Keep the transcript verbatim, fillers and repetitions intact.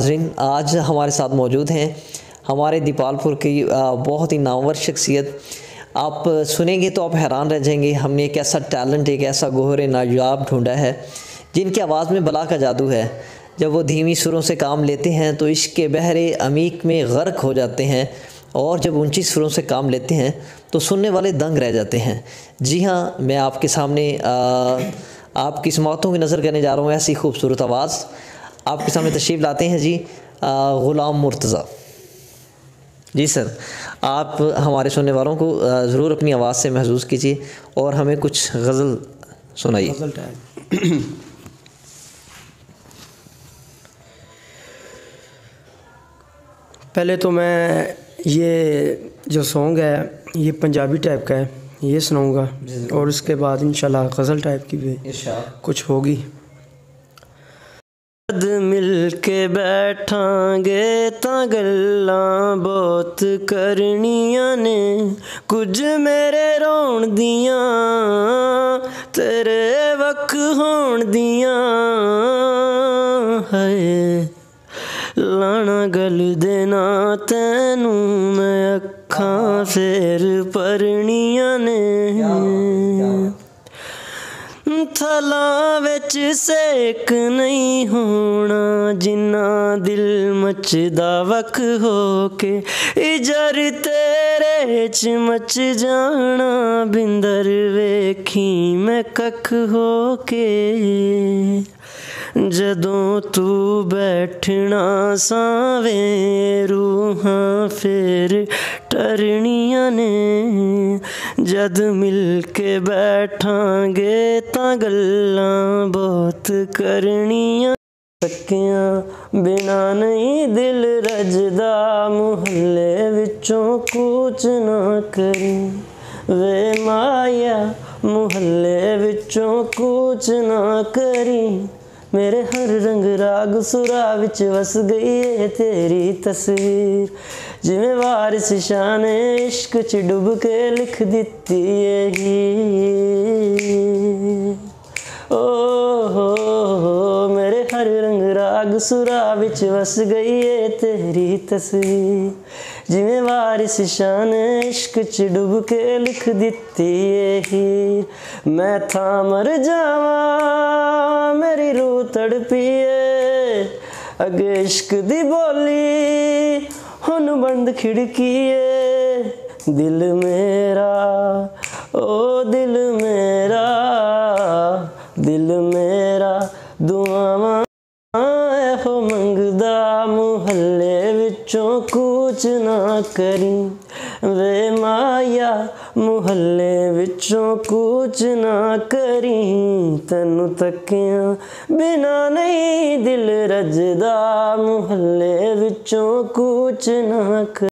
नाज़रीन, आज हमारे साथ मौजूद हैं हमारे दीपालपुर की बहुत ही नामवर शख्सियत। आप सुनेंगे तो आप हैरान रह जाएंगे। हमने एक ऐसा टैलेंट, एक ऐसा गोहर नायाब ढूंढा है जिनकी आवाज़ में बला का जादू है। जब वो धीमी सुरों से काम लेते हैं तो इश्क के बहरे अमीक में गर्क हो जाते हैं, और जब ऊंची सुरों से काम लेते हैं तो सुनने वाले दंग रह जाते हैं। जी हाँ, मैं आपके सामने आ, आपकी समातों की नज़र करने जा रहा हूँ। ऐसी खूबसूरत आवाज़ आपके सामने तशरीफ़ लाते हैं जी ग़ुलाम मुर्तज़ा। जी सर, आप हमारे सुनने वालों को ज़रूर अपनी आवाज़ से महसूस कीजिए और हमें कुछ गज़ल सुनाइए। पहले तो मैं ये जो सॉन्ग है ये पंजाबी टाइप का है, ये सुनाऊंगा और उसके बाद इंशाल्लाह गज़ल टाइप की भी कुछ होगी। मिल के बैठांगे तां गल्लां बहुत करनियां ने, कुछ मेरे रोण दियां तेरे वक होण दियां है। लाना गल देना तैनू मैं अखां फेर परनियां ने, थला विच सेक नहीं होना जिन्ना दिल मचदा वख होके, इजर तेरे च मच जाना बिंदर वेखी मैं कख होके। जदों तू बैठना सावें रूहां फेर टरनियां ने, जद मिल के बैठांगे तां गल्लां बहुत करनियां। तकियां बिना नहीं दिल रजदा, मुहल्ले विचों कूच ना करी वे माया, मुहल्ले विचों कूच ना करी। मेरे हर रंग राग सुरा विच वस गई है तेरी तस्वीर, जिवें वारिस शान इश्क च डुब के लिख दिती यही। ओ हो हो मेरे हर रंग राग सुरा विच वस गई है तेरी तस्वीर, जिवें वारिस शान इश्क च डुब के लिख दिती यही। मैं था मर जावा मेरी रूह तड़पीए, अगे इश्क दी बोली हुन बंद खिड़कीए। दिल मेरा ओ दिल मेरा दिल मेरा दुआवां हो मंगदा, मुहल्ले विचों कूच ना करी वे माया, मुहल्ले विचों कूच ना करी। तैनू तकियां बिना नहीं दिल रजदा, मुहल्ले विचों कूच ना करी।